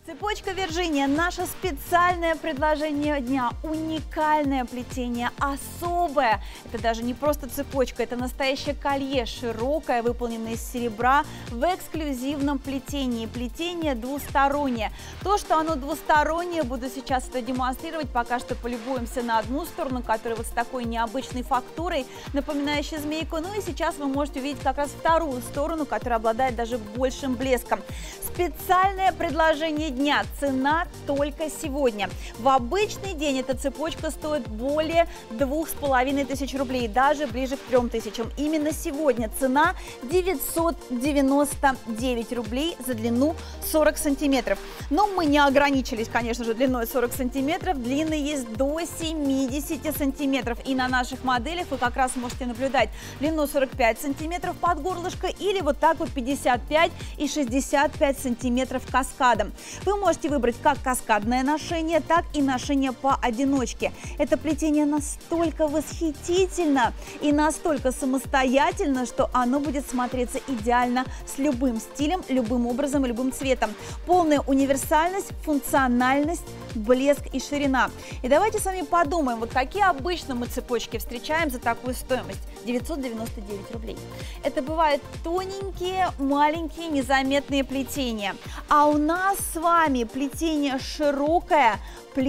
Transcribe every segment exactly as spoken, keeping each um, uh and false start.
Цепочка Virginia – наше специальное предложение дня, уникальное плетение, особое. Это даже не просто цепочка, это настоящее колье, широкое, выполненное из серебра в эксклюзивном плетении. Плетение двустороннее. То, что оно двустороннее, буду сейчас это демонстрировать. Пока что полюбуемся на одну сторону, которая вот с такой необычной фактурой, напоминающей змейку. Ну и сейчас вы можете увидеть как раз вторую сторону, которая обладает даже большим блеском. Специальное предложение дня. Цена только сегодня. В обычный день эта цепочка стоит более двух с половиной тысяч рублей, даже ближе к трем тысячам. Именно сегодня цена девятьсот девяносто девять рублей за длину сорок сантиметров. Но мы не ограничились, конечно же, длиной сорок сантиметров. Длины есть до семидесяти сантиметров. И на наших моделях вы как раз можете наблюдать длину сорок пять сантиметров под горлышко или вот так вот пятьдесят пять и шестьдесят пять сантиметров каскадом. Вы можете выбрать как каскадное ношение, так и ношение поодиночке. Это плетение настолько восхитительно и настолько самостоятельно, что оно будет смотреться идеально с любым стилем, любым образом и любым цветом. Полная универсальность, функциональность, блеск и ширина. И давайте с вами подумаем, вот какие обычно мы цепочки встречаем за такую стоимость. девятьсот девяносто девять рублей. Это бывают тоненькие, маленькие, незаметные плетения. А у нас с вами плетение широкое,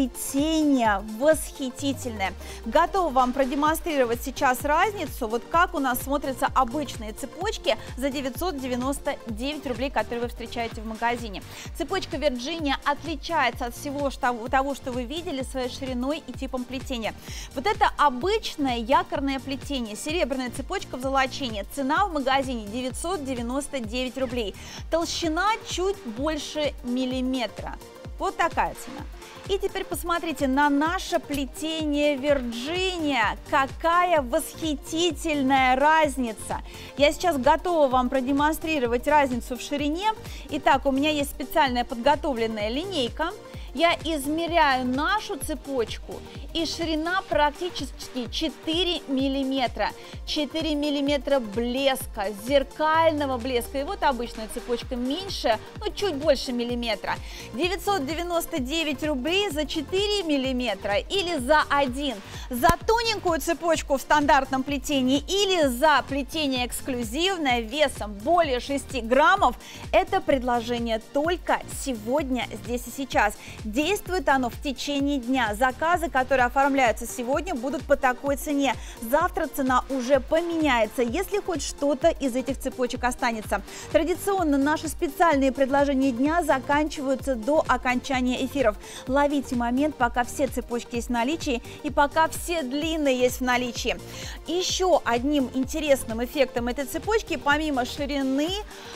плетение восхитительное. Готова вам продемонстрировать сейчас разницу, вот как у нас смотрятся обычные цепочки за девятьсот девяносто девять рублей, которые вы встречаете в магазине. Цепочка Virginia отличается от всего того, что вы видели, своей шириной и типом плетения. Вот это обычное якорное плетение, серебряная цепочка в золочении. Цена в магазине девятьсот девяносто девять рублей. Толщина чуть больше миллиметра. Вот такая цена. И теперь посмотрите на наше плетение Virginia. Какая восхитительная разница! Я сейчас готова вам продемонстрировать разницу в ширине. Итак, у меня есть специальная подготовленная линейка. Я измеряю нашу цепочку, и ширина практически четыре миллиметра. четыре миллиметра блеска, зеркального блеска. И вот обычная цепочка меньше, ну чуть больше миллиметра. девятьсот девяносто девять рублей за четыре миллиметра или за один. За тоненькую цепочку в стандартном плетении или за плетение эксклюзивное весом более шести граммов. Это предложение только сегодня, здесь и сейчас. Действует оно в течение дня. Заказы, которые оформляются сегодня, будут по такой цене. Завтра цена уже поменяется, если хоть что-то из этих цепочек останется. Традиционно наши специальные предложения дня заканчиваются до окончания эфиров. Ловите момент, пока все цепочки есть в наличии и пока все длины есть в наличии. Еще одним интересным эффектом этой цепочки, помимо ширины,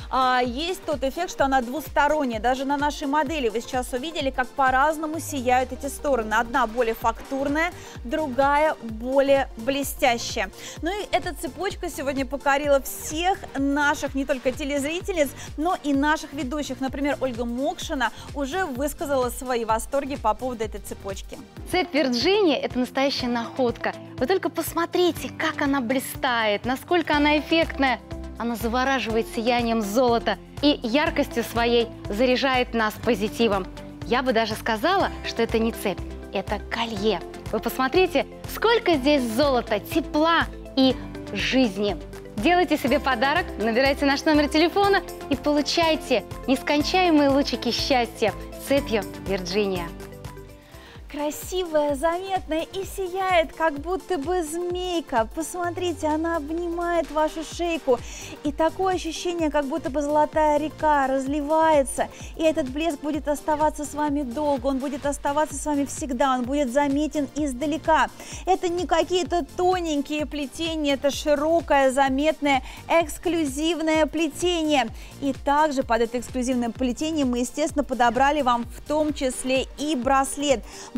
есть тот эффект, что она двусторонняя. Даже на нашей модели вы сейчас увидели, как по-разному сияют эти стороны. Одна более фактурная, другая более блестящая. Ну и эта цепочка сегодня покорила всех наших не только телезрительниц, но и наших ведущих. Например, Ольга Мокшина уже высказала свои восторги по поводу этой цепочки. Цепь Virginia – это настоящая находка. Вы только посмотрите, как она блистает, насколько она эффектная. Она завораживает сиянием золота и яркостью своей заряжает нас позитивом. Я бы даже сказала, что это не цепь, это колье. Вы посмотрите, сколько здесь золота, тепла и жизни. Делайте себе подарок, набирайте наш номер телефона и получайте нескончаемые лучики счастья с цепью Virginia. Красивая, заметная и сияет, как будто бы змейка. Посмотрите, она обнимает вашу шейку. И такое ощущение, как будто бы золотая река разливается. И этот блеск будет оставаться с вами долго, он будет оставаться с вами всегда, он будет заметен издалека. Это не какие-то тоненькие плетения, это широкое, заметное, эксклюзивное плетение. И также под это эксклюзивное плетение мы, естественно, подобрали вам в том числе и браслет.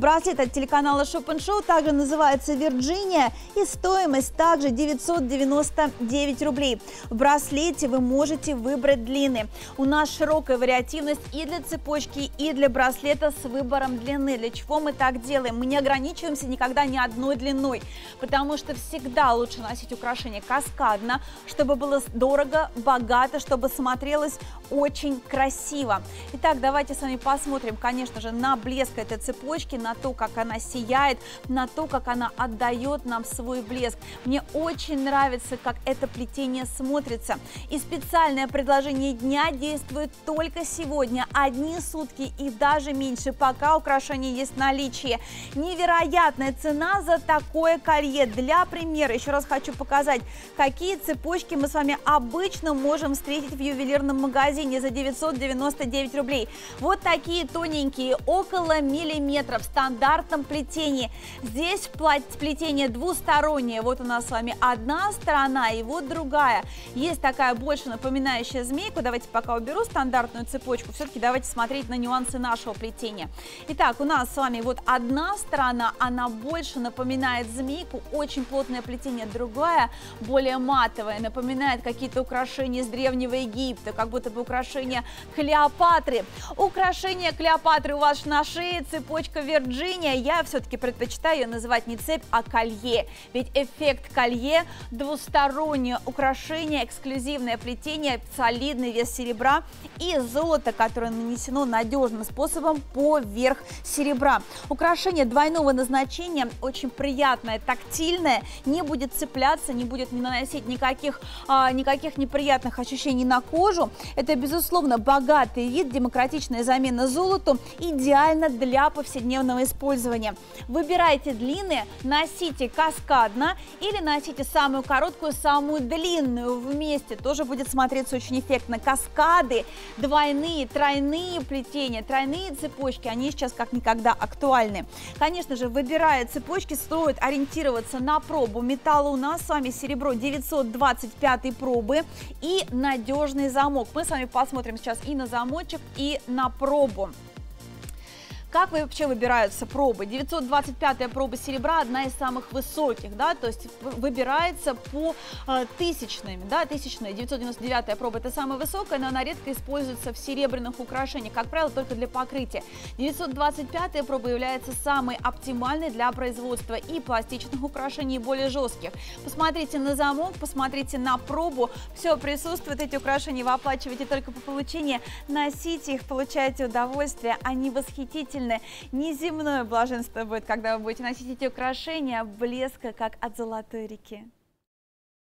Браслет от телеканала Shop and Show также называется Virginia, и стоимость также девятьсот девяносто девять рублей. В браслете вы можете выбрать длины. У нас широкая вариативность и для цепочки, и для браслета с выбором длины. Для чего мы так делаем? Мы не ограничиваемся никогда ни одной длиной, потому что всегда лучше носить украшения каскадно, чтобы было дорого, богато, чтобы смотрелось очень красиво. Итак, давайте с вами посмотрим, конечно же, на блеск этой цепочки, на то, как она сияет, на то, как она отдает нам свой блеск. Мне очень нравится, как это плетение смотрится. И специальное предложение дня действует только сегодня, одни сутки и даже меньше, пока украшение есть в наличии. Невероятная цена за такое колье. Для примера, еще раз хочу показать, какие цепочки мы с вами обычно можем встретить в ювелирном магазине за девятьсот девяносто девять рублей. Вот такие тоненькие, около миллиметра, в стандартном плетении. Здесь плетение двустороннее. Вот у нас с вами одна сторона и вот другая. Есть такая больше напоминающая змейку. Давайте пока уберу стандартную цепочку. Все-таки давайте смотреть на нюансы нашего плетения. Итак, у нас с вами вот одна сторона, она больше напоминает змейку, очень плотное плетение. Другая, более матовая, напоминает какие-то украшения из Древнего Египта, как будто бы украшения Клеопатры. Украшение Клеопатры у вас на шее, цепочка Virginia. Я все-таки предпочитаю ее называть не цепь, а колье. Ведь эффект колье, двустороннее украшение, эксклюзивное плетение, солидный вес серебра и золото, которое нанесено надежным способом поверх серебра. Украшение двойного назначения, очень приятное, тактильное, не будет цепляться, не будет не наносить никаких, а, никаких неприятных ощущений на кожу. Это, безусловно, богатый вид, демократичная замена золоту, идеально для повседневного использования. Выбирайте длины, носите каскадно или носите самую короткую, самую длинную вместе. Тоже будет смотреться очень эффектно. Каскады, двойные, тройные плетения, тройные цепочки, они сейчас как никогда актуальны. Конечно же, выбирая цепочки, стоит ориентироваться на пробу металла. У нас с вами серебро девятьсот двадцать пятой пробы и надежный замок. Мы с вами посмотрим сейчас и на замочек, и на пробу. Как вообще выбираются пробы? девятьсот двадцать пятая проба серебра одна из самых высоких, да, то есть выбирается по э, тысячными, да, тысячная. девятьсот девяносто девятая проба это самая высокая, но она редко используется в серебряных украшениях, как правило, только для покрытия. девятьсот двадцать пятая проба является самой оптимальной для производства и пластичных украшений, и более жестких. Посмотрите на замок, посмотрите на пробу, все присутствует, эти украшения вы оплачиваете только по получению, носите их, получайте удовольствие, они восхитительны. Неземное блаженство будет, когда вы будете носить эти украшения, блеска, как от золотой реки.